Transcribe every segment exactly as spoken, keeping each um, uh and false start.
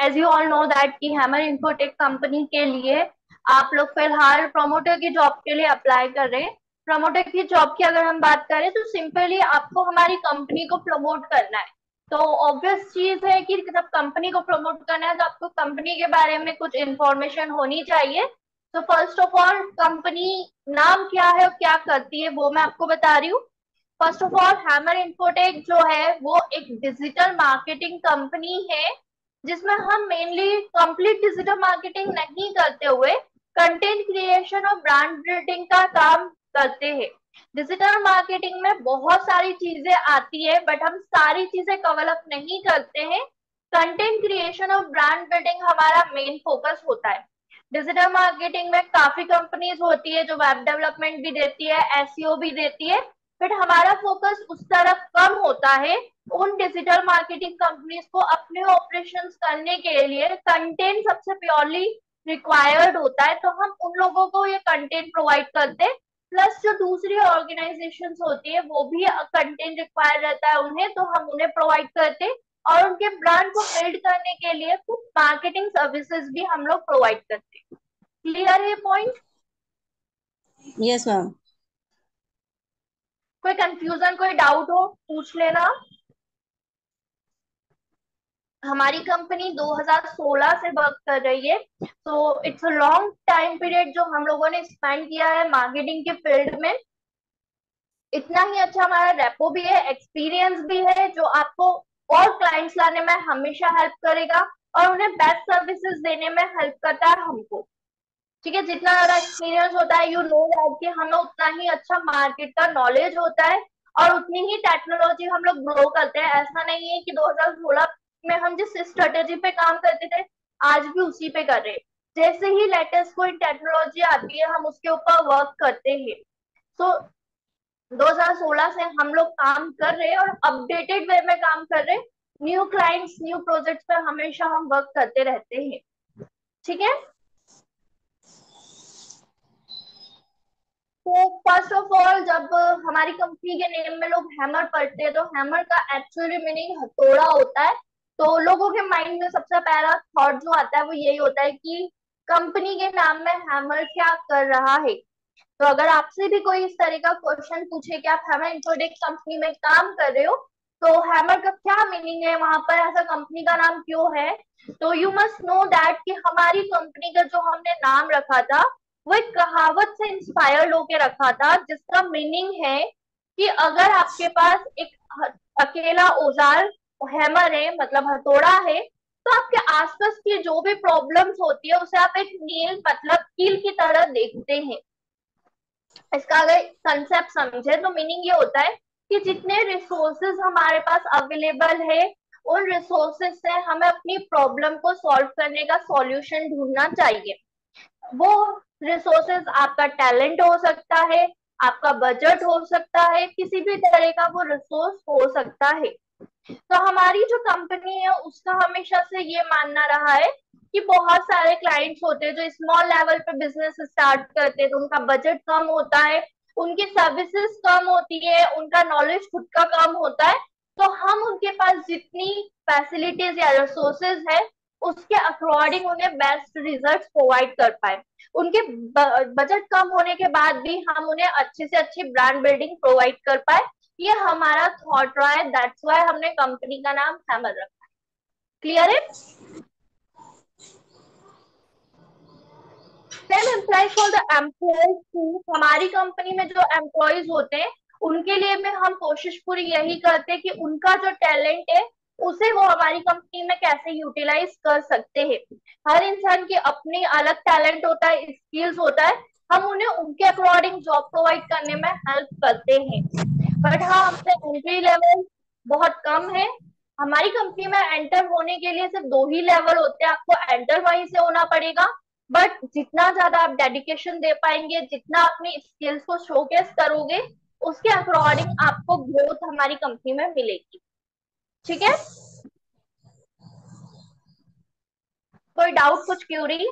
As you all know that कि Hammer Infotech company के लिए आप लोग फिलहाल प्रमोटर की जॉब के लिए अप्लाई कर रहे हैं। प्रमोटर की जॉब की अगर हम बात करें तो सिंपली आपको हमारी कंपनी को प्रमोट करना है। तो ऑब्वियस चीज है कि जब कंपनी को प्रमोट करना है तो आपको कंपनी के बारे में कुछ इंफॉर्मेशन होनी चाहिए। तो फर्स्ट ऑफ ऑल कंपनी नाम क्या है और क्या करती है वो मैं आपको बता रही हूँ। First of all Hammer Infotech जो है वो एक डिजिटल मार्केटिंग कंपनी है, जिसमें हम मेनली कंप्लीट डिजिटल मार्केटिंग नहीं करते हुए कंटेंट क्रिएशन और ब्रांड बिल्डिंग का काम करते हैं। डिजिटल मार्केटिंग में बहुत सारी चीजें आती है बट हम सारी चीजें कवर अप नहीं करते हैं। कंटेंट क्रिएशन और ब्रांड बिल्डिंग हमारा मेन फोकस होता है। डिजिटल मार्केटिंग में काफी कंपनीज होती है जो वेब डेवलपमेंट भी देती है, एसईओ भी देती है, बट हमारा फोकस उस तरफ कम होता है। उन डिजिटल मार्केटिंग कंपनीज को अपने ऑपरेशंस करने के लिए कंटेंट सबसे प्योरली रिक्वायर्ड होता है, तो हम उन लोगों को ये कंटेंट प्रोवाइड करते हैं। प्लस जो दूसरी ऑर्गेनाइजेशंस होती है वो भी कंटेंट रिक्वायर रहता है उन्हें, तो हम उन्हें प्रोवाइड करते हैं। और उनके ब्रांड को बिल्ड करने के लिए कुछ मार्केटिंग सर्विसेज भी हम लोग प्रोवाइड करते हैं। क्लियर है पॉइंट? Yes ma'am. कोई कंफ्यूजन कोई डाउट हो पूछ लेना। हमारी कंपनी दो हज़ार सोलह से वर्क कर रही है, तो it's a long time period जो हम लोगों ने स्पेंड किया है मार्केटिंग के फील्ड में। इतना ही अच्छा हमारा रेपो भी है, एक्सपीरियंस भी है, जो आपको और क्लाइंट्स लाने में हमेशा हेल्प करेगा और उन्हें बेस्ट सर्विसेज देने में हेल्प करता है हमको। ठीक है, जितना ज्यादा एक्सपीरियंस होता है, यू नो दैट कि हमें उतना ही अच्छा मार्केट का नॉलेज होता है और उतनी ही टेक्नोलॉजी हम लोग ग्रो करते हैं। ऐसा नहीं है कि दो हज़ार सोलह में हम जिस स्ट्रेटेजी पे काम करते थे आज भी उसी पे कर रहे हैं। जैसे ही लेटेस्ट कोई टेक्नोलॉजी आती है हम उसके ऊपर वर्क करते हैं। सो दो हज़ार सोलह से हम लोग काम कर रहे हैं और अपडेटेड वे में काम कर रहे हैं। न्यू क्लाइंट्स न्यू प्रोजेक्ट्स पर हमेशा हम वर्क करते रहते हैं। ठीक है, तो फर्स्ट ऑफ ऑल जब हमारी कंपनी के नेम में लोग हैमर पढ़ते हैं तो हैमर का एक्चुअली मीनिंग हथौड़ा होता है। तो लोगों के माइंड में सबसे पहला थॉट जो आता है वो यही होता है कि कंपनी के नाम में हैमर क्या कर रहा है। तो अगर आपसे भी कोई इस तरह का क्वेश्चन पूछे कि आप हैमर इंट्रोडेक कंपनी में काम कर रहे हो तो हैमर का क्या मीनिंग है, वहां पर ऐसा कंपनी का नाम क्यों है, तो यू मस्ट नो दैट कि हमारी कंपनी का जो हमने नाम रखा था वो एक कहावत से इंस्पायर्ड होके रखा था, जिसका मीनिंग है कि अगर आपके पास एक अकेला औजार हैमर है, मतलब हथौड़ा है, तो आपके आसपास की जो भी प्रॉब्लम्स होती है उसे आप एक नील मतलब कील की तरह देखते हैं। इसका अगर कंसेप्ट समझे तो मीनिंग ये होता है कि जितने रिसोर्सेज हमारे पास अवेलेबल है उन रिसोर्सेज से हमें अपनी प्रॉब्लम को सॉल्व करने का सॉल्यूशन ढूंढना चाहिए। वो रिसोर्सेज आपका टैलेंट हो सकता है, आपका बजट हो सकता है, किसी भी तरह का वो रिसोर्स हो सकता है। तो हमारी जो कंपनी है उसका हमेशा से ये मानना रहा है कि बहुत सारे क्लाइंट्स होते हैं जो स्मॉल लेवल पे बिजनेस स्टार्ट करते हैं, तो उनका बजट कम होता है, उनकी सर्विसेज कम होती है, उनका नॉलेज खुद का कम होता है। तो हम उनके पास जितनी फैसिलिटीज या रिसोर्सेज है उसके अकॉर्डिंग उन्हें बेस्ट रिजल्ट प्रोवाइड कर पाए। उनके बजट कम होने के बाद भी हम उन्हें अच्छी से अच्छी ब्रांड बिल्डिंग प्रोवाइड कर पाए। ये हमारा थॉट रहा है, दैट्स वाई हमने कंपनी का नाम हैमर रखा है। क्लियर है? Same employees for the employees. हमारी कंपनी में जो एम्प्लॉइज होते हैं उनके लिए में हम कोशिश पूरी यही करते हैं कि उनका जो टैलेंट है उसे वो हमारी कंपनी में कैसे यूटिलाइज कर सकते हैं। हर इंसान की अपनी अलग टैलेंट होता है, स्किल्स होता है, हम उन्हें उनके अकॉर्डिंग जॉब प्रोवाइड करने में हेल्प करते हैं। बट हाँ, हमसे एंट्री लेवल बहुत कम है। हमारी कंपनी में एंटर होने के लिए सिर्फ दो ही लेवल होते हैं, आपको एंटर वहीं से होना पड़ेगा। बट जितना ज्यादा आप डेडिकेशन दे पाएंगे, जितना अपनी स्किल्स को शोकेस करोगे, उसके अकॉर्डिंग आपको ग्रोथ हमारी कंपनी में मिलेगी। ठीक है, कोई डाउट कुछ क्यूरी?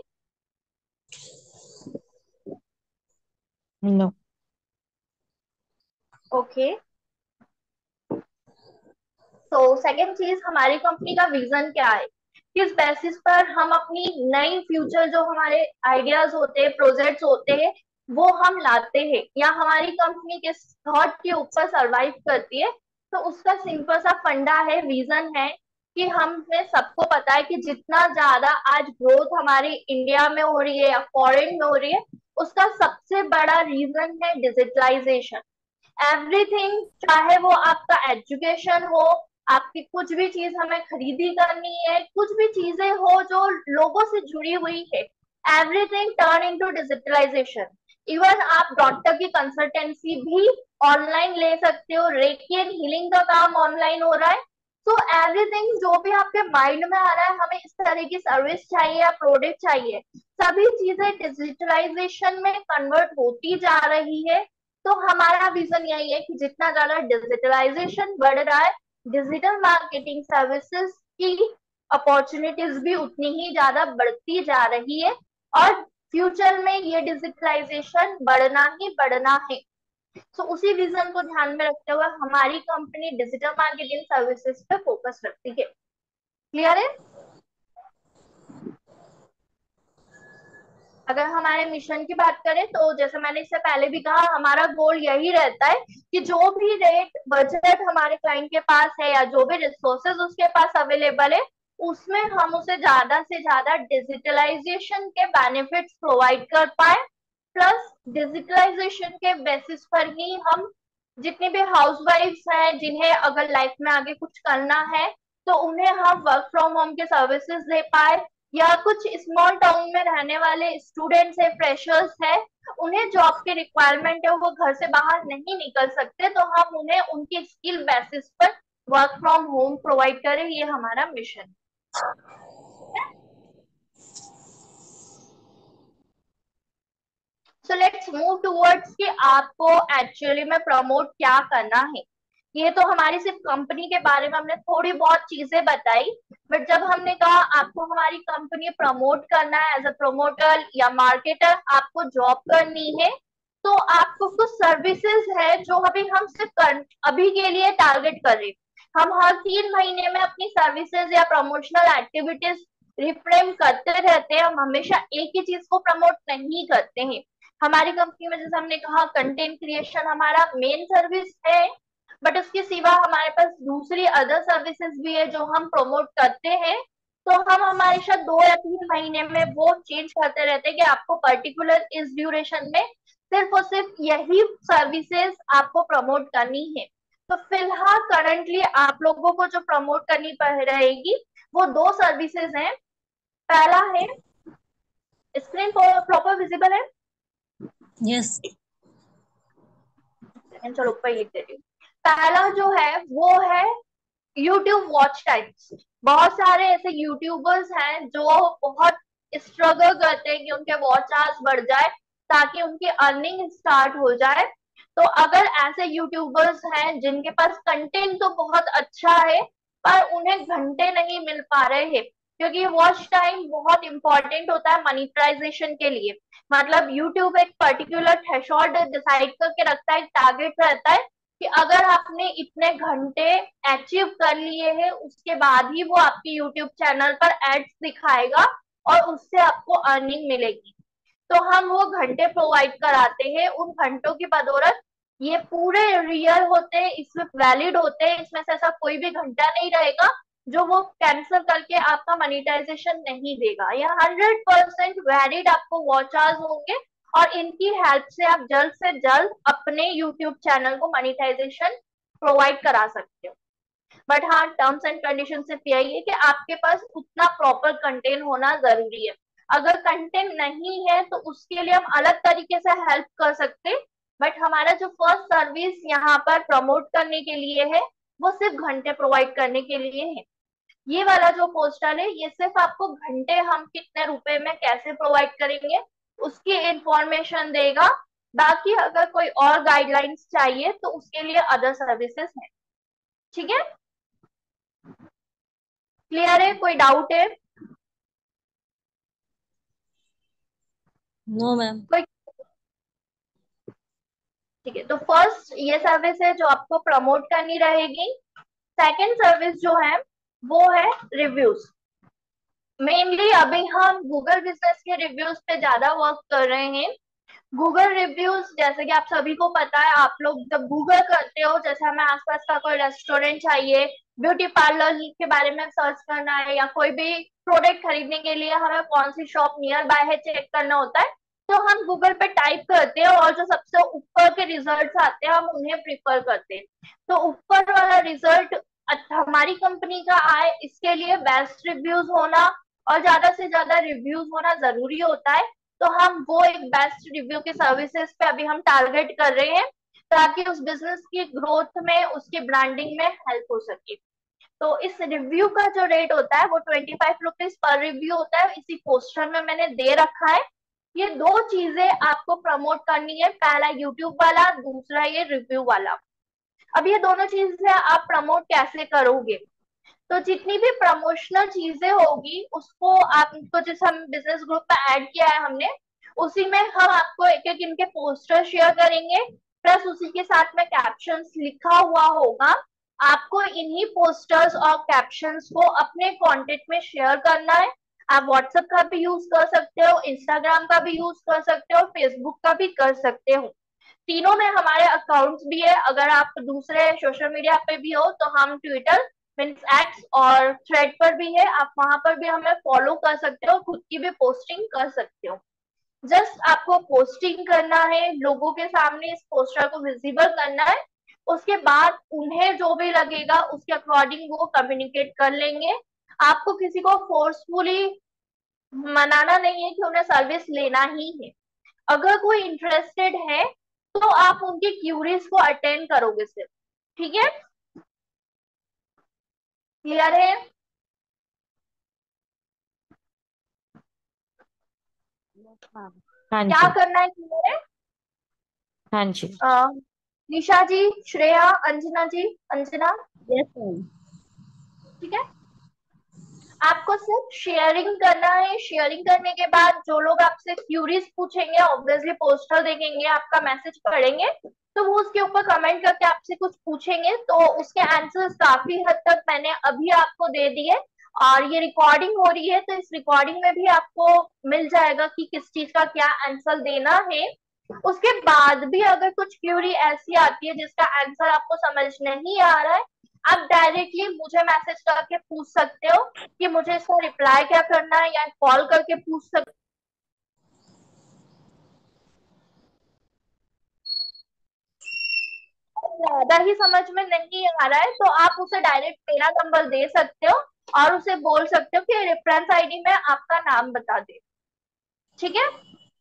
नो। ओके, तो सेकेंड चीज हमारी कंपनी का विजन क्या है। किस बेसिस पर हम अपनी नई फ्यूचर जो हमारे आइडियाज होते हैं, प्रोजेक्ट्स होते हैं, वो हम लाते हैं, या हमारी कंपनी किस थॉट के ऊपर सरवाइव करती है। तो उसका सिंपल सा फंडा है, रीजन है कि हमें सबको पता है कि जितना ज्यादा आज ग्रोथ हमारी इंडिया में हो रही है या फॉरेन में हो रही है, उसका सबसे बड़ा रीजन है डिजिटलाइजेशन। एवरीथिंग, चाहे वो आपका एजुकेशन हो, आपकी कुछ भी चीज हमें खरीदी करनी है, कुछ भी चीजें हो जो लोगों से जुड़ी हुई है, everything turn into digitalization. Even आप डॉक्टर की कंसल्टेंसी भी ऑनलाइन ले सकते हो, रेकी एंड हीलिंग का काम ऑनलाइन हो रहा है। सो एवरीथिंग जो भी आपके माइंड में आ रहा है, हमें इस तरह की सर्विस चाहिए या प्रोडक्ट चाहिए, सभी चीजें डिजिटलाइजेशन में कन्वर्ट होती जा रही है। तो हमारा विजन यही है कि जितना ज्यादा डिजिटलाइजेशन बढ़ रहा है, डिजिटल मार्केटिंग सर्विसेज की अपॉर्चुनिटीज भी उतनी ही ज्यादा बढ़ती जा रही है, और फ्यूचर में ये डिजिटलाइजेशन बढ़ना ही बढ़ना है। तो उसी विजन को ध्यान में रखते हुए हमारी कंपनी डिजिटल मार्केटिंग सर्विसेज पे फोकस रखती है। क्लियर है? अगर हमारे मिशन की बात करें तो जैसे मैंने इससे पहले भी कहा, हमारा गोल यही रहता है कि जो भी रेट बजट हमारे क्लाइंट के पास है या जो भी रिसोर्सेज उसके पास अवेलेबल है, उसमें हम उसे ज्यादा से ज्यादा डिजिटलाइजेशन के बेनिफिट्स प्रोवाइड कर पाए। प्लस डिजिटलाइजेशन के बेसिस पर ही हम जितनी भी हाउस वाइफ्स हैं जिन्हें अगर लाइफ में आगे कुछ करना है, तो उन्हें हम वर्क फ्रॉम होम के सर्विसेज दे पाए, या कुछ स्मॉल टाउन में रहने वाले स्टूडेंट्स है, फ्रेशर्स है, उन्हें जॉब की रिक्वायरमेंट है, वो घर से बाहर नहीं निकल सकते, तो हम उन्हें उनकी स्किल बेसिस पर वर्क फ्रॉम होम प्रोवाइड करें, ये हमारा मिशन है। सो लेट्स मूव टूवर्ड्स कि आपको एक्चुअली में प्रमोट क्या करना है। ये तो हमारी सिर्फ कंपनी के बारे में हमने थोड़ी बहुत चीजें बताई, बट जब हमने कहा आपको हमारी कंपनी प्रमोट करना है एज अ प्रोमोटर या मार्केटर, आपको जॉब करनी है, तो आपको कुछ सर्विसेज है जो अभी हम सिर्फ अभी के लिए टारगेट कर रहे हैं। हम हर तीन महीने में अपनी सर्विसेज या प्रमोशनल एक्टिविटीज रिफ्रेम करते रहते हैं, हम हमेशा एक ही चीज को प्रमोट नहीं करते हैं। हमारी कंपनी में जैसे हमने कहा, कंटेंट क्रिएशन हमारा मेन सर्विस है, बट उसके सिवा हमारे पास दूसरी अदर सर्विसेज भी है जो हम प्रमोट करते हैं। तो हम हमेशा दो या तीन महीने में वो चेंज करते रहते हैं कि आपको पर्टिकुलर इस ड्यूरेशन में सिर्फ और सिर्फ यही सर्विसेज आपको प्रमोट करनी है। तो फिलहाल करंटली आप लोगों को जो प्रमोट करनी पड़ रहेगी, वो दो सर्विसेज हैं। पहला है, स्क्रीन प्रॉपर विजिबल है? यस। चलो ऊपर लिख देती हूँ। पहला जो है वो है यूट्यूब वॉच टाइम्स। बहुत सारे ऐसे यूट्यूबर्स हैं जो बहुत स्ट्रगल करते हैं कि उनके वॉच आवर्स बढ़ जाए ताकि उनकी अर्निंग स्टार्ट हो जाए। तो अगर ऐसे यूट्यूबर्स हैं जिनके पास कंटेंट तो बहुत अच्छा है, पर उन्हें घंटे नहीं मिल पा रहे हैं, क्योंकि वॉच टाइम बहुत इंपॉर्टेंट होता है मनीटराइजेशन के लिए। मतलब यूट्यूब एक पर्टिकुलर थ्रेशोल्ड डिसाइड करके रखता है, एक टारगेट रहता है कि अगर आपने इतने घंटे अचीव कर लिए हैं, उसके बाद ही वो आपके यूट्यूब चैनल पर एड्स दिखाएगा और उससे आपको अर्निंग मिलेगी। तो हम वो घंटे प्रोवाइड कराते हैं। उन घंटों की बदौलत ये पूरे रियल होते हैं, इसमें वैलिड होते हैं, इसमें से ऐसा कोई भी घंटा नहीं रहेगा जो वो कैंसिल करके आपका मनीटाइजेशन नहीं देगा। ये हंड्रेड परसेंट वैलिड आपको वॉच आवर्स होंगे, और इनकी हेल्प से आप जल्द से जल्द अपने यूट्यूब चैनल को मनीटाइजेशन प्रोवाइड करा सकते हो। बट हाँ, टर्म्स एंड कंडीशन सिर्फ यही है कि आपके पास उतना प्रॉपर कंटेंट होना जरूरी है। अगर कंटेंट नहीं है तो उसके लिए हम अलग तरीके से हेल्प कर सकते हैं, बट हमारा जो फर्स्ट सर्विस यहाँ पर प्रमोट करने के लिए है, वो सिर्फ घंटे प्रोवाइड करने के लिए है। ये वाला जो पोस्टर है, ये सिर्फ आपको घंटे हम कितने रुपए में कैसे प्रोवाइड करेंगे उसकी इंफॉर्मेशन देगा। बाकी अगर कोई और गाइडलाइंस चाहिए तो उसके लिए अदर सर्विसेज हैं। ठीक है? क्लियर है? कोई डाउट है? No ma'am. कोई? ठीक है, तो फर्स्ट ये सर्विस है जो आपको प्रमोट करनी रहेगी। सेकंड सर्विस जो है वो है रिव्यूज। मेनली अभी हम गूगल बिजनेस के रिव्यूज पे ज्यादा वर्क कर रहे हैं। गूगल रिव्यूज जैसे कि आप सभी को पता है, आप लोग जब गूगल करते हो, जैसे हमें आसपास का कोई रेस्टोरेंट चाहिए, ब्यूटी पार्लर के बारे में सर्च करना है, या कोई भी प्रोडक्ट खरीदने के लिए हमें कौन सी शॉप नियर बाय है चेक करना होता है, तो हम गूगल पे टाइप करते हैं और जो सबसे ऊपर के रिजल्ट्स आते हैं हम उन्हें प्रिफर करते हैं। तो ऊपर वाला रिजल्ट हमारी कंपनी का आए, इसके लिए बेस्ट रिव्यूज होना और ज्यादा से ज्यादा रिव्यूज होना जरूरी होता है। तो हम वो एक बेस्ट रिव्यू की सर्विसेज पे अभी हम टारगेट कर रहे हैं, ताकि उस बिजनेस की ग्रोथ में, उसकी ब्रांडिंग में हेल्प हो सके। तो इस रिव्यू का जो रेट होता है वो ट्वेंटी फाइव रुपीज पर रिव्यू होता है, इसी पोस्टर में मैंने दे रखा है। ये दो चीजें आपको प्रमोट करनी है, पहला यूट्यूब वाला, दूसरा ये रिव्यू वाला। अब ये दोनों चीजें आप प्रमोट कैसे करोगे? तो जितनी भी प्रमोशनल चीजें होगी उसको आपको, जिस हम बिजनेस ग्रुप में ऐड किया है हमने, उसी में हम आपको एक एक इनके पोस्टर शेयर करेंगे, प्लस उसी के साथ में कैप्शंस लिखा हुआ होगा। आपको इन्हीं पोस्टर्स और कैप्शंस को अपने कंटेंट में शेयर करना है। आप व्हाट्सएप का भी यूज कर सकते हो, इंस्टाग्राम का भी यूज कर सकते हो, फेसबुक का भी कर सकते हो। तीनों में हमारे अकाउंट्स भी है। अगर आप दूसरे सोशल मीडिया पे भी हो तो हम ट्विटर मीन्स एक्स और थ्रेड पर भी है, आप वहां पर भी हमें फॉलो कर सकते हो, खुद की भी पोस्टिंग कर सकते हो। जस्ट आपको पोस्टिंग करना है, लोगों के सामने इस पोस्टर को विजिबल करना है। उसके बाद उन्हें जो भी लगेगा उसके अकॉर्डिंग वो कम्युनिकेट कर लेंगे। आपको किसी को फोर्सफुली मनाना नहीं है कि उन्हें सर्विस लेना ही है। अगर कोई इंटरेस्टेड है तो आप उनकी क्यूरीज को अटेंड करोगे सिर्फ। ठीक है, क्लियर है? हाँ क्या जी। करना है, क्लियर है? हाँ जी। अ, निशा जी, श्रेया, अंजना जी, अंजना, यस मैम। ठीक है। आपको सिर्फ शेयरिंग करना है। शेयरिंग करने के बाद जो लोग आपसे क्यूरीज पूछेंगे, ऑब्वियसली पोस्टर देखेंगे, आपका मैसेज पढ़ेंगे, तो वो उसके ऊपर कमेंट करके आपसे कुछ पूछेंगे, तो उसके आंसर्स काफी हद तक मैंने अभी आपको दे दिए। और ये रिकॉर्डिंग हो रही है, तो इस रिकॉर्डिंग में भी आपको मिल जाएगा कि किस चीज का क्या आंसर देना है। उसके बाद भी अगर कुछ क्यूरी ऐसी आती है जिसका आंसर आपको समझ नहीं आ रहा है, आप डायरेक्टली मुझे मैसेज करके पूछ सकते हो कि मुझे इसका रिप्लाई क्या करना है, या कॉल करके पूछ सकते हो। ज्यादा ही समझ में नहीं आ रहा है तो आप उसे डायरेक्ट मेरा नंबर दे सकते हो और उसे बोल सकते हो कि रेफरेंस आईडी में आपका नाम बता दे। ठीक है,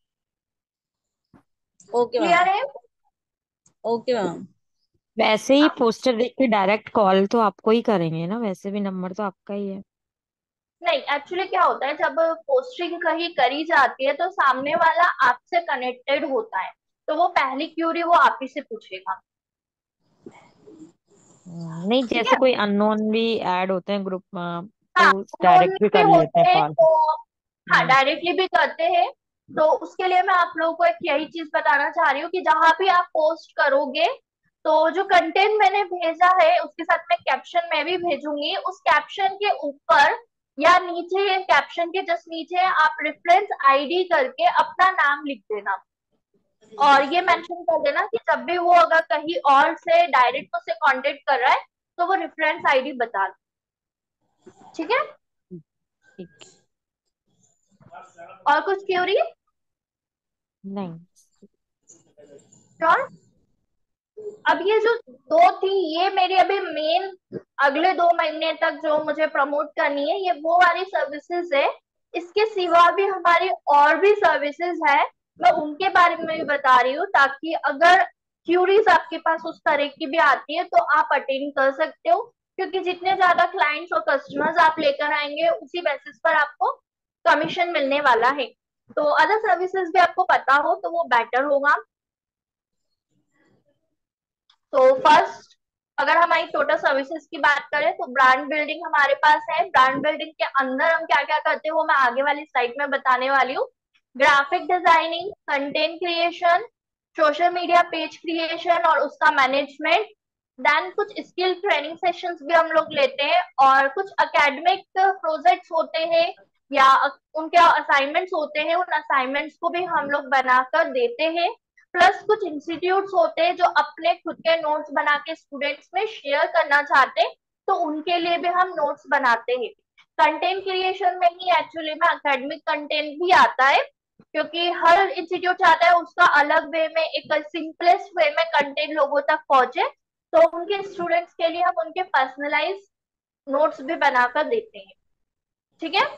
ओके मैम। क्लियर है? Okay ma'am. वैसे ही हाँ, पोस्टर देख के डायरेक्ट कॉल तो आपको ही करेंगे ना, वैसे भी नंबर तो आपका ही है। नहीं, एक्चुअली क्या होता है, जब पोस्टिंग कहीं करी जाती है तो सामने वाला आपसे कनेक्टेड होता है, तो वो पहली क्यूरी वो आप ही से पूछेगा। हम्म, नहीं, ठीक जैसे है। कोई अननोन भी ऐड होते हैं ग्रुप में हाँ, तो नॉन डायरेक्ट भी भी कर लेते होते हैं हैं कॉल। तो, हाँ हम्म। डायरेक्टली भी करते हैं। तो उसके लिए मैं आप लोगों को एक यही चीज बताना चाह रही हूँ कि जहां भी आप पोस्ट करोगे, तो जो कंटेंट मैंने भेजा है उसके साथ में कैप्शन मैं भी भेजूंगी, उस कैप्शन के ऊपर या नीचे, कैप्शन के जस्ट नीचे आप रेफरेंस आईडी करके अपना नाम लिख देना। और ये मेंशन कर देना कि जब भी वो अगर कहीं और से डायरेक्ट उससे कांटेक्ट कर रहा है तो वो रेफरेंस आईडी बता दे। ठीक है। ठीक। और कुछ क्यूरी? नहीं। श्योर। अब ये जो दो थी, ये मेरी अभी मेन, अगले दो महीने तक जो मुझे प्रमोट करनी है, ये वो वाली सर्विसेज है। इसके सिवा भी हमारी और भी सर्विसेज है, मैं उनके बारे में भी बता रही हूँ, ताकि अगर क्यूरीज आपके पास उस तरह की भी आती है तो आप अटेंड कर सकते हो। क्योंकि जितने ज्यादा क्लाइंट्स और कस्टमर्स आप लेकर आएंगे उसी बेसिस पर आपको कमीशन मिलने वाला है। तो अदर सर्विसेज भी आपको पता हो तो वो बेटर होगा। तो फर्स्ट, अगर हमारी टोटल सर्विसेज की बात करें तो ब्रांड बिल्डिंग हमारे पास है। ब्रांड बिल्डिंग के अंदर हम क्या क्या करते हैं वो मैं आगे वाली स्लाइड में बताने वाली हूँ। Graphic designing, content creation, social media page creation और उसका मैनेजमेंट, देन कुछ स्किल ट्रेनिंग सेशंस भी हम लोग लेते हैं, और कुछ एकेडमिक प्रोजेक्ट्स होते हैं या उनके असाइनमेंट्स होते हैं, उन असाइनमेंट्स को भी हम लोग बनाकर देते हैं। प्लस कुछ इंस्टीट्यूट्स होते हैं जो अपने खुद के नोट्स बना के स्टूडेंट्स में शेयर करना चाहते हैं, तो उनके लिए भी हम नोट्स बनाते हैं। कंटेंट क्रिएशन में ही एक्चुअली में एकेडमिक कंटेंट भी आता है, क्योंकि हर इंस्टीट्यूट चाहता है उसका अलग वे में, एक सिंपलेस्ट वे में कंटेंट लोगों तक पहुंचे। तो उनके स्टूडेंट्स के लिए हम उनके पर्सनलाइज नोट्स भी बनाकर देते हैं। ठीक है।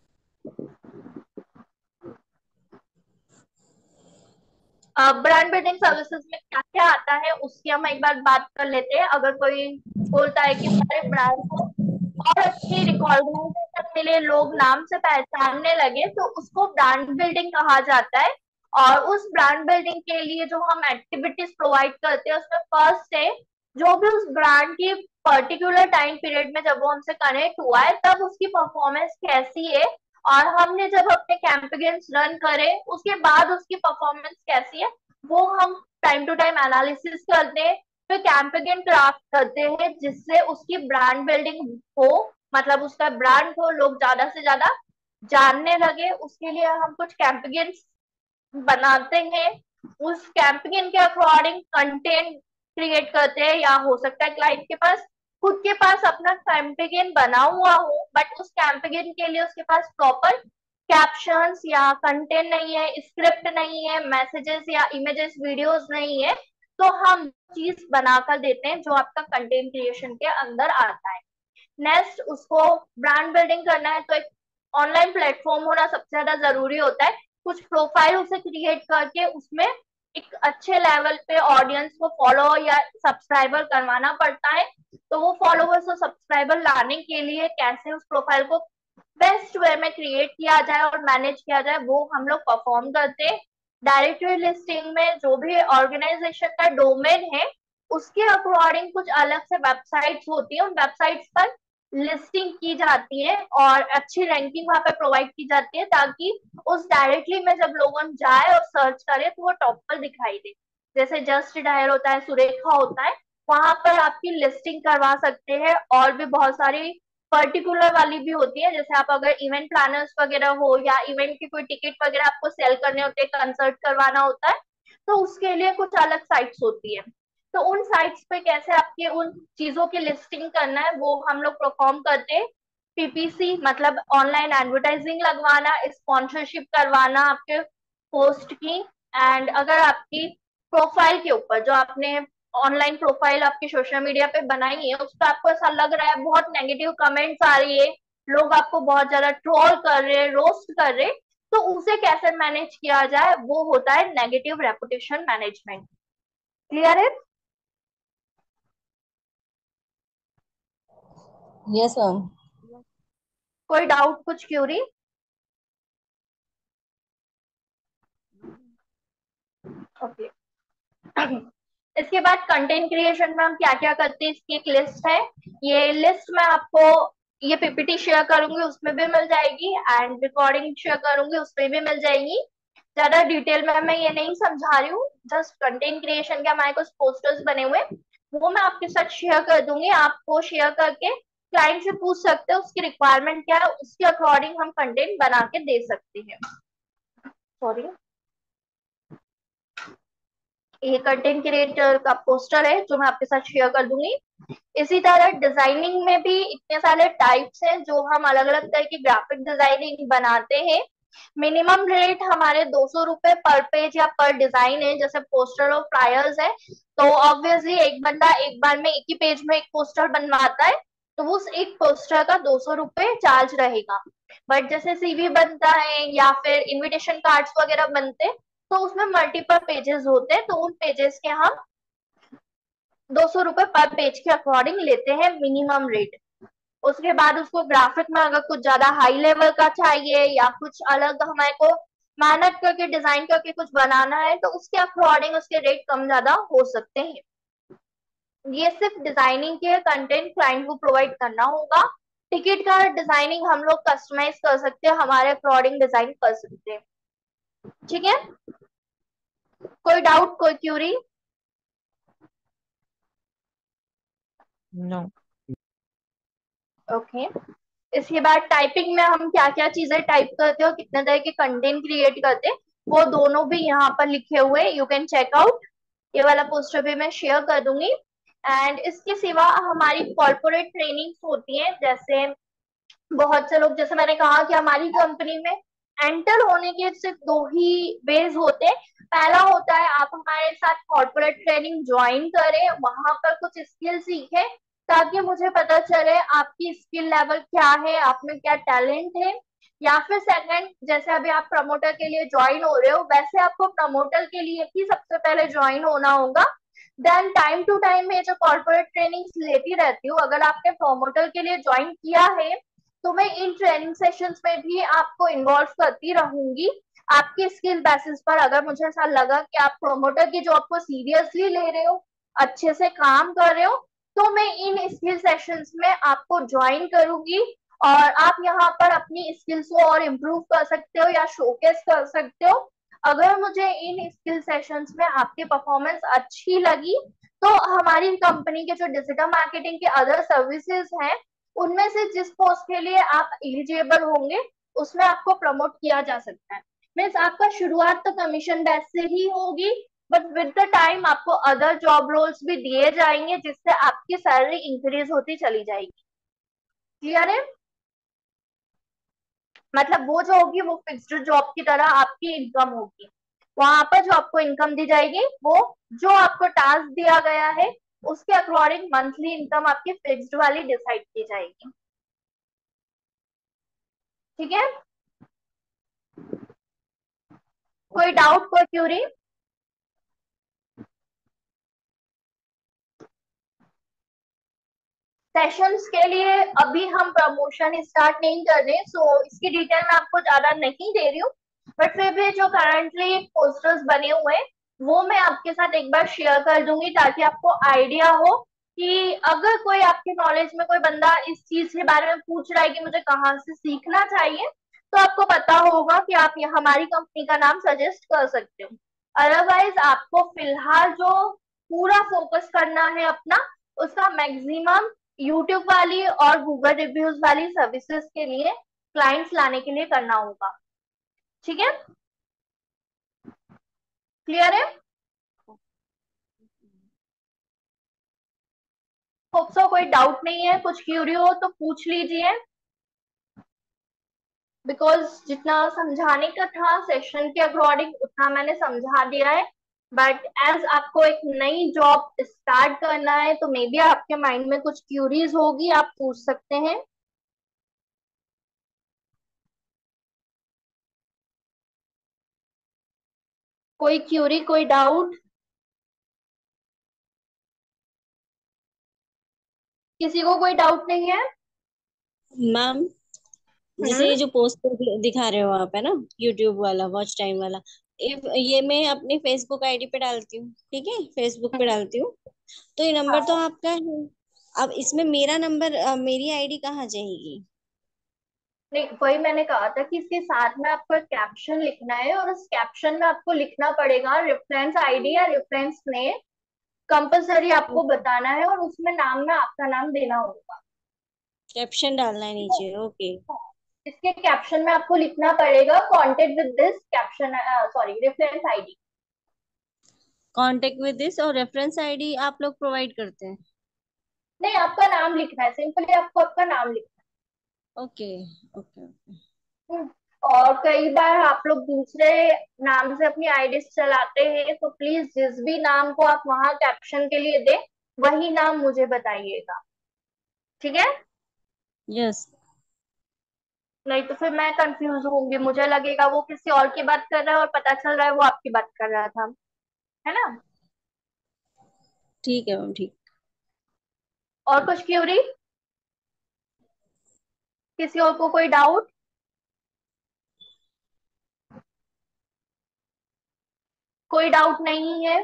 ब्रांड बिल्डिंग सर्विसेज में क्या क्या आता है उसकी हम एक बार बात कर लेते हैं। अगर कोई बोलता है कि हमारे ब्रांड को और अच्छी रिकॉग्नाइजेशन मिले, लोग नाम से पहचानने लगे, तो उसको ब्रांड बिल्डिंग कहा जाता है। और उस ब्रांड बिल्डिंग के लिए जो हम एक्टिविटीज प्रोवाइड करते हैं उसमें फर्स्ट है, जो भी उस ब्रांड की पर्टिकुलर टाइम पीरियड में जब वो हमसे कनेक्ट हुआ है तब उसकी परफॉर्मेंस कैसी है, और हमने जब अपने कैंपेन्स रन करे उसके बाद उसकी परफॉर्मेंस कैसी है, वो हम टाइम टू टाइम एनालिसिस करते हैं। फिर कैंपेन क्राफ्ट करते हैं जिससे उसकी ब्रांड बिल्डिंग हो, मतलब उसका ब्रांड को लोग ज्यादा से ज्यादा जानने लगे। उसके लिए हम कुछ कैंपेन बनाते हैं, उस कैंपेन के अकॉर्डिंग कंटेंट क्रिएट करते हैं, या हो सकता है क्लाइंट के पास खुद के पास अपना कैंपेन बना हुआ हो, बट उस कैंपेन के लिए उसके पास प्रॉपर कैप्शंस या कंटेंट नहीं है, स्क्रिप्ट नहीं है, मैसेजेस या इमेजेस वीडियोस नहीं है, तो हम चीज बनाकर देते हैं जो आपका कंटेंट क्रिएशन के अंदर आता है। नेक्स्ट, उसको ब्रांड बिल्डिंग करना है तो एक ऑनलाइन प्लेटफॉर्म होना सबसे ज्यादा जरूरी होता है। कुछ प्रोफाइल उसे क्रिएट करके उसमें एक अच्छे लेवल पे ऑडियंस को फॉलो या सब्सक्राइबर करवाना पड़ता है। तो वो फॉलोवर्स और सब्सक्राइबर लाने के लिए कैसे उस प्रोफाइल को बेस्ट वे में क्रिएट किया जाए और मैनेज किया जाए, वो हम लोग परफॉर्म करते हैं। डायरेक्टरी लिस्टिंग में जो भी ऑर्गेनाइजेशन का डोमेन है उसके अकॉर्डिंग कुछ अलग से वेबसाइट्स होती है, उन वेबसाइट्स पर लिस्टिंग की जाती है और अच्छी रैंकिंग वहां पे प्रोवाइड की जाती है, ताकि उस डायरेक्टली में जब लोग जाए और सर्च करे तो वो टॉप पर दिखाई दे। जैसे जस्ट डायल होता है, सुरेखा होता है, वहां पर आपकी लिस्टिंग करवा सकते हैं। और भी बहुत सारी पर्टिकुलर वाली भी होती है, जैसे आप अगर इवेंट प्लानर्स वगैरह हो या इवेंट की कोई टिकट वगैरह आपको सेल करने होते हैं, कंसर्ट करवाना होता है, तो उसके लिए कुछ अलग साइट्स होती है। तो उन साइट्स पे कैसे आपके उन चीजों की लिस्टिंग करना है वो हम लोग परफॉर्म करते हैं। पीपीसी मतलब ऑनलाइन एडवर्टाइजिंग लगवाना, स्पॉन्सरशिप करवाना आपके पोस्ट की। एंड अगर आपकी प्रोफाइल के ऊपर जो आपने ऑनलाइन प्रोफाइल आपकी सोशल मीडिया पे बनाई है उस पर आपको ऐसा लग रहा है बहुत नेगेटिव कमेंट्स आ रही है, लोग आपको बहुत ज्यादा ट्रोल कर रहे हैं, रोस्ट कर रहे हैं, तो उसे कैसे मैनेज किया जाए, वो होता है नेगेटिव रेपुटेशन मैनेजमेंट। क्लियर है? Yes ma'am. कोई डाउट, कुछ क्यूरी? ओके। इसके बाद कंटेंट क्रिएशन में हम क्या क्या करते हैं इसकी एक लिस्ट है। ये लिस्ट मैं आपको ये पीपीटी शेयर करूंगी उसमें भी मिल जाएगी, एंड रिकॉर्डिंग शेयर करूंगी उसमें भी मिल जाएगी। ज्यादा डिटेल में मैं ये नहीं समझा रही हूँ, जस्ट कंटेंट क्रिएशन के हमारे कुछ पोस्टर्स बने हुए वो मैं आपके साथ शेयर कर दूंगी। आपको शेयर करके क्लाइंट से पूछ सकते हैं उसकी रिक्वायरमेंट क्या है, उसके अकॉर्डिंग हम कंटेंट बना के दे सकते हैं। सॉरी, ये कंटेंट क्रिएटर का पोस्टर है जो मैं आपके साथ शेयर कर दूंगी। इसी तरह डिजाइनिंग में भी इतने सारे टाइप्स हैं जो हम अलग अलग तरह की ग्राफिक डिजाइनिंग बनाते हैं। मिनिमम रेट हमारे दो सौ रुपए पर पेज या पर डिजाइन है, जैसे पोस्टर और फ्लायर्स है, तो ऑब्वियसली एक बंदा एक बार में एक ही पेज में एक पोस्टर बनवाता है, तो उस एक पोस्टर का दो सौ रुपए चार्ज रहेगा। बट जैसे सीवी बनता है या फिर इनविटेशन कार्ड्स वगैरह बनते हैं तो उसमें मल्टीपल पेजेस होते हैं, तो उन पेजेस के हम दो सौ रुपए पर पेज के अकॉर्डिंग लेते हैं मिनिमम रेट। उसके बाद उसको ग्राफिक में अगर कुछ ज्यादा हाई लेवल का चाहिए या कुछ अलग हमारे को मेहनत करके डिजाइन करके कुछ बनाना है तो उसके अकॉर्डिंग उसके रेट कम ज्यादा हो सकते हैं। ये सिर्फ डिजाइनिंग के कंटेंट क्लाइंट को प्रोवाइड करना होगा। टिकट का डिजाइनिंग हम लोग कस्टमाइज कर सकते हैं, हमारे अकॉर्डिंग डिजाइन कर सकते हैं। ठीक है, कोई डाउट, कोई क्यूरी? नो। ओके। इसके बाद टाइपिंग में हम क्या क्या चीजें टाइप करते हो, कितने तरह के कंटेंट क्रिएट करते हैं, वो दोनों भी यहाँ पर लिखे हुए, यू कैन चेक आउट। ये वाला पोस्टर भी मैं शेयर कर दूंगी। एंड इसके सिवा हमारी कॉर्पोरेट ट्रेनिंग्स होती हैं, जैसे बहुत से लोग, जैसे मैंने कहा कि हमारी कंपनी में एंटर होने के सिर्फ दो ही वेज होते हैं। पहला होता है आप हमारे साथ कॉर्पोरेट ट्रेनिंग ज्वाइन करें, वहां पर कुछ स्किल सीखें, ताकि मुझे पता चले आपकी स्किल लेवल क्या है, आप में क्या टैलेंट है। या फिर सेकंड, जैसे अभी आप प्रमोटर के लिए ज्वाइन हो रहे हो, वैसे आपको प्रमोटर के लिए ही सबसे पहले ज्वाइन होना होगा। देन टाइम टू टाइम मैं जो कॉर्पोरेट ट्रेनिंग लेती रहती हूँ, अगर आपने प्रमोटर के लिए ज्वाइन किया है तो मैं इन ट्रेनिंग सेशंस में भी आपको इन्वॉल्व करती रहूंगी। आपकी स्किल बेसिस पर अगर मुझे ऐसा लगा कि आप प्रोमोटर की जॉब को सीरियसली ले रहे हो, अच्छे से काम कर रहे हो, तो मैं इन स्किल सेशंस में आपको ज्वाइन करूंगी। और आप यहाँ पर अपनी स्किल्स को और इम्प्रूव कर सकते हो या शोकेस कर सकते हो। अगर मुझे इन स्किल सेशंस में आपकी परफॉर्मेंस अच्छी लगी, तो हमारी कंपनी के जो डिजिटल मार्केटिंग के अदर सर्विसेज हैं, उनमें से जिस पोस्ट के लिए आप एलिजिबल होंगे, उसमें आपको प्रमोट किया जा सकता है। मीन्स आपका शुरुआत तो कमीशन बेस से ही होगी, बट विद द टाइम आपको अदर जॉब रोल्स भी दिए जाएंगे, जिससे आपकी सैलरी इंक्रीज होती चली जाएगी। क्लियर है? मतलब वो जो होगी वो फिक्स्ड जॉब की तरह आपकी इनकम होगी। वहां पर जो आपको इनकम दी जाएगी, वो जो आपको टास्क दिया गया है उसके अकॉर्डिंग मंथली इनकम आपकी फिक्स्ड वाली डिसाइड की जाएगी। ठीक है? कोई ओके। डाउट, कोई क्यूरी? सेशंस के लिए अभी हम प्रमोशन स्टार्ट नहीं कर रहे, सो इसकी डिटेल मैं आपको ज्यादा नहीं दे रही हूँ। बट फिर भी जो करंटली पोस्टर्स बने हुए हैं, वो मैं आपके साथ एक बार शेयर कर दूंगी, ताकि आपको आइडिया हो कि अगर कोई आपके नॉलेज में कोई बंदा इस चीज के बारे में पूछ रहा है कि मुझे कहाँ से सीखना चाहिए, तो आपको पता होगा कि आप ये हमारी कंपनी का नाम सजेस्ट कर सकते हो। अदरवाइज आपको फिलहाल जो पूरा फोकस करना है अपना, उसका मैक्सिमम यूट्यूब वाली और गूगल रिव्यूज वाली सर्विसेज के लिए, क्लाइंट्स लाने के लिए करना होगा। ठीक है? क्लियर है? होप सो कोई डाउट नहीं है, कुछ क्यूरी हो तो पूछ लीजिए। बिकॉज जितना समझाने का था सेशन के अकॉर्डिंग, उतना मैंने समझा दिया है। बट एज आपको एक नई जॉब स्टार्ट करना है, तो मे बी आपके माइंड में कुछ क्यूरीज होगी, आप पूछ सकते हैं। कोई क्यूरी, कोई डाउट? किसी को कोई डाउट नहीं है? मैम, जैसे हम्म। ये जो पोस्ट दिखा रहे हो आप, है ना, यूट्यूब वाला, वॉच टाइम वाला, इफ ये मैं अपनी फेसबुक आईडी पे डालती हूँ, ठीक है, फेसबुक पे डालती हूँ, तो ये नंबर तो हाँ, आपका है। अब इसमें मेरा नंबर, अ, मेरी आईडी कहाँ जाएगी? नहीं वही मैंने कहा था कि इसके साथ में आपको एक कैप्शन लिखना है, और उस कैप्शन में आपको लिखना पड़ेगा रेफरेंस आईडी या रेफरेंस नेम, कंपलसरी आपको बताना है, और उसमें नाम में आपका नाम देना होगा। कैप्शन डालना है नीचे, ओके। इसके कैप्शन में आपको लिखना पड़ेगा contact with this caption, sorry, reference ID. Contact with this, और रेफरेंस आईडी आप लोग प्रोवाइड करते हैं? नहीं, आपका नाम लिखना है, सिंपली आपको आपका नाम लिखना ओके, ओके, ओके। है। हम्म। और कई बार आप लोग दूसरे नाम से अपनी आईडी चलाते हैं, तो प्लीज जिस भी नाम को आप वहां कैप्शन के लिए दे, वही नाम मुझे बताइएगा। ठीक है? यस। नहीं तो फिर मैं कंफ्यूज होंगी, मुझे लगेगा वो किसी और की बात कर रहा है और पता चल रहा है वो आपकी बात कर रहा था। है ना? ठीक है मैम, ठीक। और कुछ क्यूरी? किसी और को कोई डाउट? कोई डाउट नहीं है?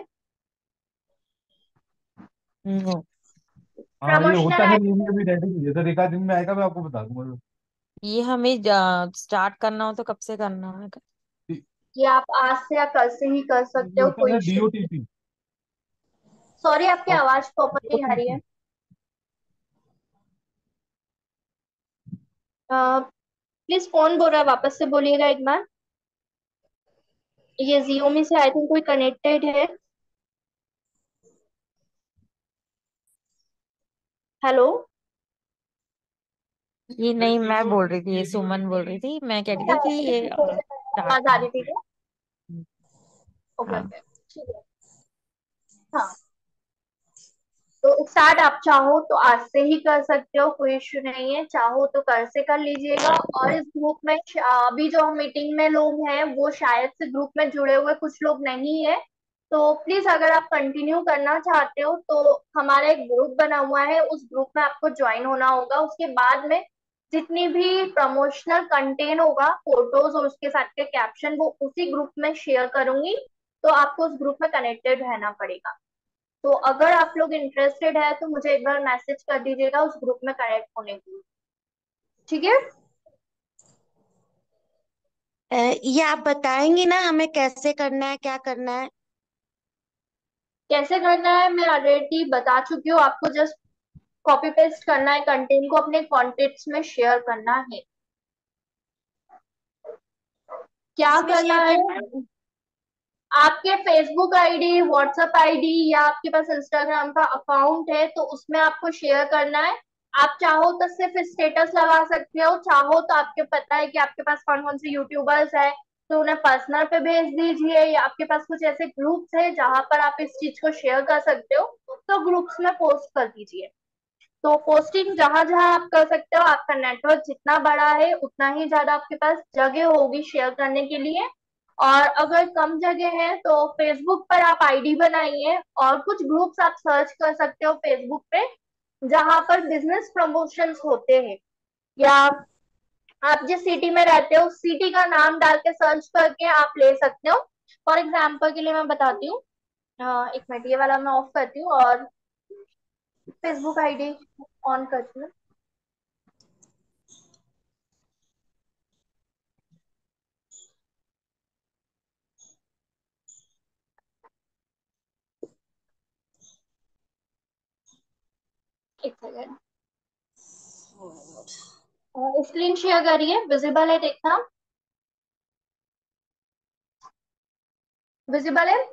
नो। हाँ ये होता प्रमोशनल है, आईडी। ये भी रेडी चाहिए सर, एक आध दिन में आएगा, मैं आपको बता दूंगा। ये हमें स्टार्ट करना हो तो कब से करना है? ये आप आज से या कल से ही कर सकते ये हो, होता है कोई ना इश्यू। डीओटीपी। सॉरी, आपकी और आवाज प्रॉपर नहीं आ रही डीओटीपी है। प्लीज कौन बोल रहा है, वापस से बोलिएगा एक बार। ये जियोमी से आई थिंक कोई कनेक्टेड है। हेलो। ये नहीं, मैं बोल रही थी, ये सुमन बोल रही थी। मैं कह रही थी कि ये स्टार्ट आवाज आ रही थी क्या? ओके हाँ। ओके, ठीक है। हाँ, तो स्टार्ट आप चाहो तो आज से ही कर सकते हो, कोई इश्यू नहीं है। चाहो तो कर से कर लीजिएगा। और इस ग्रुप में श- अभी जो मीटिंग में लोग हैं वो शायद से ग्रुप में जुड़े हुए कुछ लोग नहीं है। तो प्लीज अगर आप कंटिन्यू करना चाहते हो तो हमारा एक ग्रुप बना हुआ है, उस ग्रुप में आपको ज्वाइन होना होगा। उसके बाद में जितनी भी प्रमोशनल कंटेंट होगा, फोटोज और उसके साथ के कैप्शन, वो उसी ग्रुप में शेयर करूंगी। तो आपको उस ग्रुप में कनेक्टेड रहना पड़ेगा। तो अगर आप लोग इंटरेस्टेड है तो मुझे एक बार मैसेज कर दीजिएगा उस ग्रुप में कनेक्ट होने के लिए। ठीक है। अ, ये आप बताएंगी ना हमें कैसे करना है, क्या करना है? कैसे करना है मैं ऑलरेडी बता चुकी हूँ आपको। जस्ट कॉपी पेस्ट करना है, कंटेंट को अपने कॉन्टेक्ट्स में शेयर करना है। क्या इसमें करना शेयर है, करना है? आपके फेसबुक आईडी, व्हाट्सएप आईडी या आपके पास इंस्टाग्राम का अकाउंट है तो उसमें आपको शेयर करना है। आप चाहो तो सिर्फ स्टेटस लगा सकते हो, चाहो तो आपके पता है कि आपके पास कौन कौन से यूट्यूबर्स है तो उन्हें पर्सनल पे भेज दीजिए, या आपके पास कुछ ऐसे ग्रुप्स है जहां पर आप इस चीज को शेयर कर सकते हो तो ग्रुप्स में पोस्ट कर दीजिए। तो पोस्टिंग जहां जहां आप कर सकते हो, आपका नेटवर्क जितना बड़ा है उतना ही ज्यादा आपके पास जगह होगी शेयर करने के लिए। और अगर कम जगह है तो फेसबुक पर आप आईडी बनाइए और कुछ ग्रुप्स आप सर्च कर सकते हो फेसबुक पे जहां पर बिजनेस प्रमोशंस होते हैं। या आप जिस सिटी में रहते हो उस सिटी का नाम डाल के सर्च करके आप ले सकते हो। फॉर एग्जाम्पल के लिए मैं बताती हूँ। अ, एक मिनट, ये वाला मैं ऑफ करती हूँ और फेसबुक आईडी ऑन करती हूँ। एक सेकेंड, स्क्रीन शेयर करिए, विजिबल है देखना, विजिबल है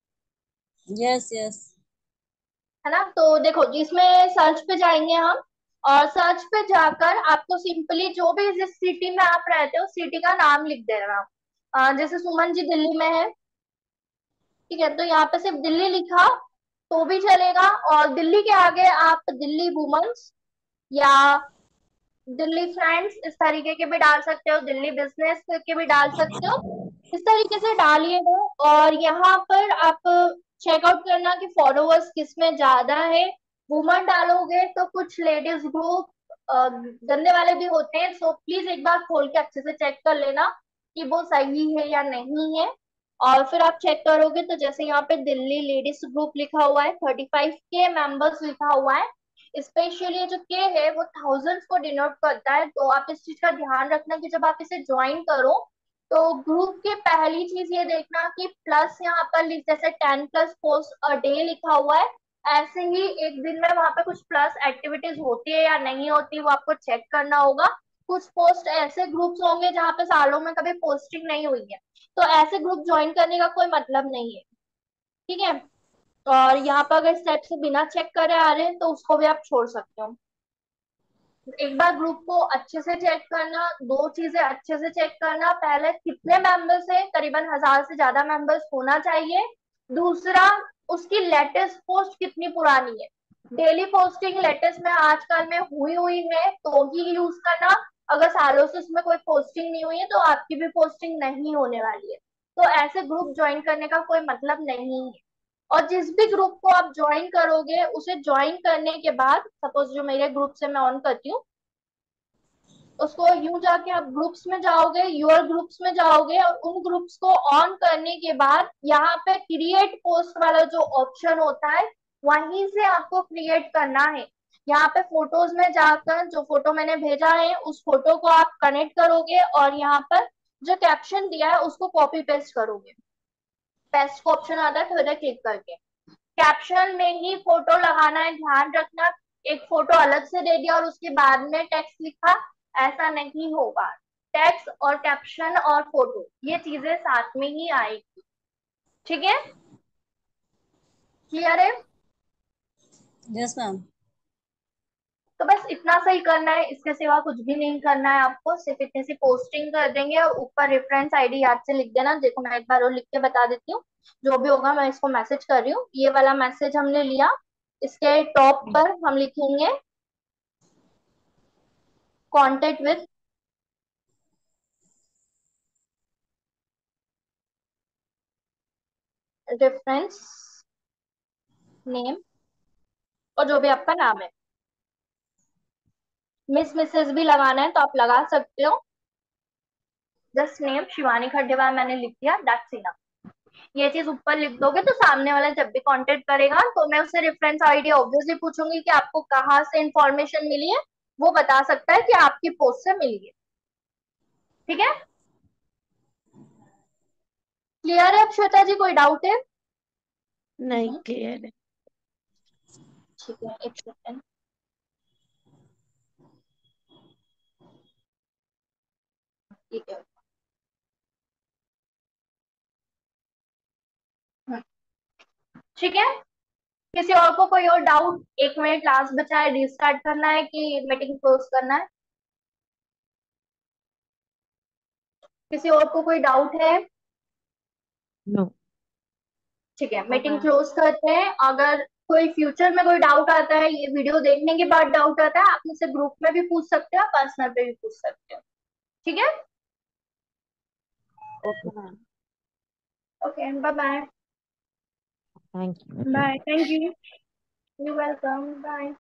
यस यस। है ना? तो देखो जिसमें सर्च पे जाएंगे हम, और सर्च पे जाकर आपको सिंपली जो भी जिस सिटी में आप रहते हो सिटी का नाम लिख देना। अ, जैसे सुमन जी दिल्ली में है, ठीक है, तो यहाँ पे सिर्फ दिल्ली लिखा तो भी चलेगा। और दिल्ली के आगे आप दिल्ली वुमेन्स या दिल्ली फ्रेंड्स इस तरीके के भी डाल सकते हो, दिल्ली बिजनेस के भी डाल सकते हो। इस तरीके से डालिएगा और यहाँ पर आप चेकआउट करना कि फॉलोअर्स किस में ज्यादा है। वुमन डालोगे तो कुछ लेडीज ग्रुप गंदे वाले भी होते हैं, सो प्लीज एक बार खोल के अच्छे से चेक कर लेना कि वो सही है या नहीं है। और फिर आप चेक करोगे तो जैसे यहाँ पे दिल्ली लेडीज ग्रुप लिखा हुआ है, थर्टी फाइव के मेंबर्स लिखा हुआ है। स्पेशली जो के है वो थाउजेंड्स को डिनोट करता है। तो आप इस चीज का ध्यान रखना कि जब आप इसे ज्वाइन करो तो ग्रुप की पहली चीज ये देखना कि प्लस यहाँ पर लिख, जैसे ten plus post a day लिखा हुआ है, ऐसे ही एक दिन में वहां पे कुछ प्लस एक्टिविटीज होती है या नहीं होती वो आपको चेक करना होगा। कुछ पोस्ट ऐसे ग्रुप्स होंगे जहाँ पे सालों में कभी पोस्टिंग नहीं हुई है, तो ऐसे ग्रुप ज्वाइन करने का कोई मतलब नहीं है। ठीक है। और यहाँ पर अगर स्टेप से बिना चेक करे आ रहे हैं तो उसको भी आप छोड़ सकते हो। एक बार ग्रुप को अच्छे से चेक करना, दो चीजें अच्छे से चेक करना, पहले कितने मेंबर्स है, करीबन हजार से ज्यादा मेंबर्स होना चाहिए। दूसरा, उसकी लेटेस्ट पोस्ट कितनी पुरानी है। डेली पोस्टिंग लेटेस्ट में आजकल में हुई हुई है तो ही यूज करना। अगर सालों से उसमें कोई पोस्टिंग नहीं हुई है तो आपकी भी पोस्टिंग नहीं होने वाली है। तो ऐसे ग्रुप ज्वाइन करने का कोई मतलब नहीं है। और जिस भी ग्रुप को आप ज्वाइन करोगे उसे ज्वाइन करने के बाद, सपोज जो मेरे ग्रुप से मैं ऑन करती हूँ, उसको यूं जाके आप ग्रुप्स में जाओगे, यूर ग्रुप्स में जाओगे और उन ग्रुप्स को ऑन करने के बाद यहाँ पे क्रिएट पोस्ट वाला जो ऑप्शन होता है वहीं से आपको क्रिएट करना है। यहाँ पे फोटोज में जाकर जो फोटो मैंने भेजा है उस फोटो को आप कनेक्ट करोगे और यहाँ पर जो कैप्शन दिया है उसको कॉपी पेस्ट करोगे। पेस्ट का ऑप्शन आता है, फिर क्लिक करके कैप्शन में ही फोटो लगाना है, ध्यान रखना। एक फोटो अलग से दे दिया और उसके बाद में टेक्स्ट लिखा, ऐसा नहीं होगा। टेक्स्ट और कैप्शन और फोटो ये चीजें साथ में ही आएगी। ठीक है, क्लियर है? Yes ma'am. तो बस इतना सही करना है, इसके सिवा कुछ भी नहीं करना है आपको। सिर्फ इतनी सी पोस्टिंग कर देंगे और ऊपर रेफरेंस आईडी याद से लिख देना। देखो मैं एक बार और लिख के बता देती हूँ, जो भी होगा मैं इसको मैसेज कर रही हूँ। ये वाला मैसेज हमने लिया, इसके टॉप पर हम लिखेंगे कांटेक्ट विद रेफरेंस नेम और जो भी आपका नाम है। मिस मिसेस भी लगाना है तो आप लगा सकते हो। जस्ट नेम शिवानी खड्डेवाल मैंने लिख दिया, दैट्स इनफ। ये चीज ऊपर लिख दोगे तो सामने वाला जब भी कांटेक्ट करेगा तो मैं उससे रेफरेंस आईडी ऑब्वियसली पूछूंगी कि आपको कहाँ से इंफॉर्मेशन मिली है। वो बता सकता है कि आपकी पोस्ट से मिली है। ठीक है, क्लियर है अब श्वेता जी, कोई डाउट है? नहीं हम्म, क्लियर है। ठीक है, एक सेकेंड। ठीक है, हम्म, ठीक है। किसी और को कोई और डाउट? एक मिनट लास्ट बचा है, रिस्टार्ट करना है कि मीटिंग क्लोज करना है? किसी और को कोई डाउट है? नो। ठीक है, मीटिंग क्लोज करते हैं। अगर कोई फ्यूचर में कोई डाउट आता है, ये वीडियो देखने के बाद डाउट आता है, आप मुझसे ग्रुप में भी पूछ सकते हो, पर्सनल पे भी पूछ सकते हो। ठीक है, okay ma'am. Okay, bye bye. Thank you. Bye, thank you, you welcome, bye.